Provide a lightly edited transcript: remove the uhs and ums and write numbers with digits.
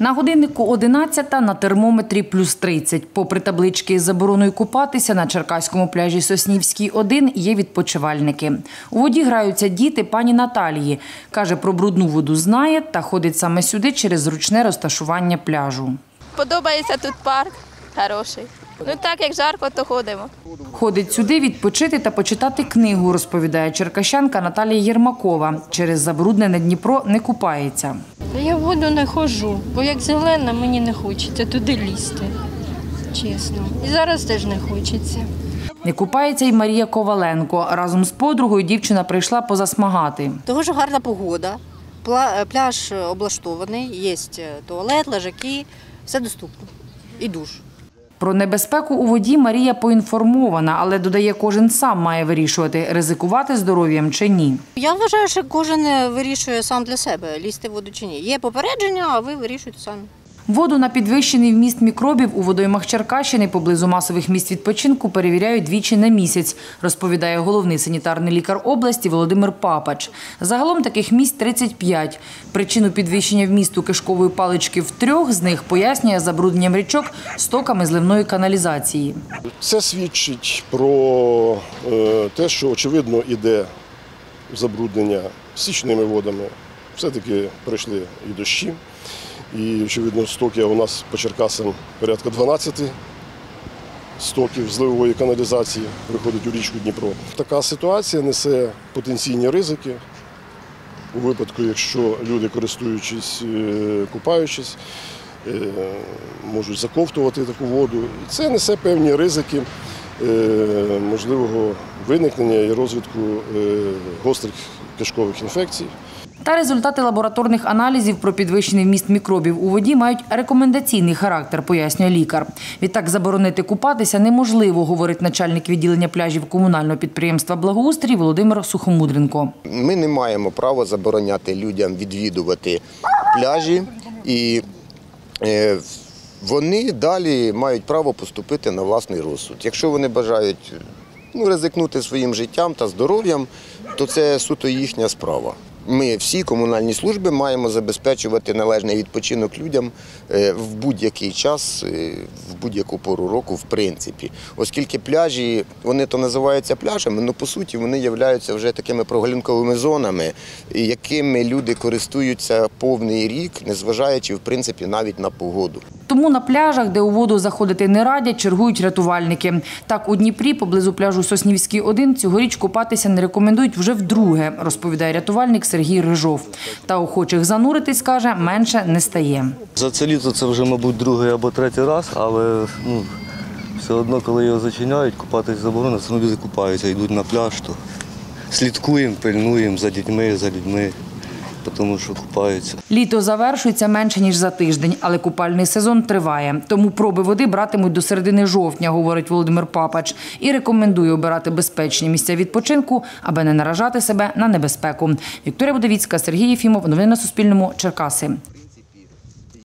На годиннику 11, на термометрі плюс 30. Попри таблички із забороною купатися, на черкаському пляжі Соснівський 1 є відпочивальники. У воді граються діти пані Наталії. Каже, про брудну воду знає та ходить саме сюди через зручне розташування пляжу. Подобається тут парк хороший. Ну так, як жарко, то ходимо. Ходить сюди відпочити та почитати книгу, розповідає черкащанка Наталія Єрмакова. Через забруднене Дніпро не купається. Я в воду не ходжу, бо як зелена, мені не хочеться туди лізти, чесно. І зараз теж не хочеться. Не купається й Марія Коваленко. Разом з подругою дівчина прийшла позасмагати. Тому що гарна погода, пляж облаштований, є туалет, лежаки, все доступно і душ. Про небезпеку у воді Марія поінформована, але додає, кожен сам має вирішувати, ризикувати здоров'ям чи ні. Я вважаю, що кожен вирішує сам для себе, лізти в воду чи ні. Є попередження, а ви вирішуєте самі. Воду на підвищений вміст мікробів у водоймах Черкащини поблизу масових місць відпочинку перевіряють двічі на місяць, розповідає головний санітарний лікар області Володимир Папач. Загалом таких місць 35. Причину підвищення вмісту кишкової палички в 3 з них пояснює забрудненням річок стоками зливної каналізації. Це свідчить про те, що очевидно йде забруднення стічними водами. Все-таки пройшли і дощі. І, очевидно, стоки у нас по Черкасам порядка 12 стоків зливової каналізації виходить у річку Дніпро. Така ситуація несе потенційні ризики у випадку, якщо люди, користуючись, купаючись, можуть заковтувати таку воду. І це несе певні ризики можливого виникнення і розвитку гострих кишкових інфекцій. Та результати лабораторних аналізів про підвищений вміст мікробів у воді мають рекомендаційний характер, пояснює лікар. Відтак заборонити купатися неможливо, говорить начальник відділення пляжів комунального підприємства «Благоустрій» Володимир Сухомудренко. Ми не маємо права забороняти людям відвідувати пляжі, і вони далі мають право поступити на власний розсуд. Якщо вони бажають ризикнути своїм життям та здоров'ям, то це суто їхня справа. Ми всі комунальні служби маємо забезпечувати належний відпочинок людям в будь-який час, в будь-яку пору року, в принципі. Оскільки пляжі, вони то називаються пляжами, але по суті вони являються вже такими прогулянковими зонами, якими люди користуються повний рік, незважаючи, в принципі, навіть на погоду. Тому на пляжах, де у воду заходити не радять, чергують рятувальники. Так, у Дніпрі, поблизу пляжу Соснівський 1, цьогоріч купатися не рекомендують вже вдруге, розповідає рятувальник Сергій Рижов. Та охочих зануритись, каже, менше не стає. За це літо це вже, мабуть, другий або третій раз, але все одно, коли його зачиняють, купатись заборонено, це люди купаються, йдуть на пляж, то слідкуємо, пильнуємо за людьми. Тому що купаються. Літо завершується менше, ніж за тиждень, але купальний сезон триває. Тому проби води братимуть до середини жовтня, говорить Володимир Папач. І рекомендує обирати безпечні місця відпочинку, аби не наражати себе на небезпеку. Вікторія Будовіцька, Сергій Єфімов. Новини на Суспільному. Черкаси.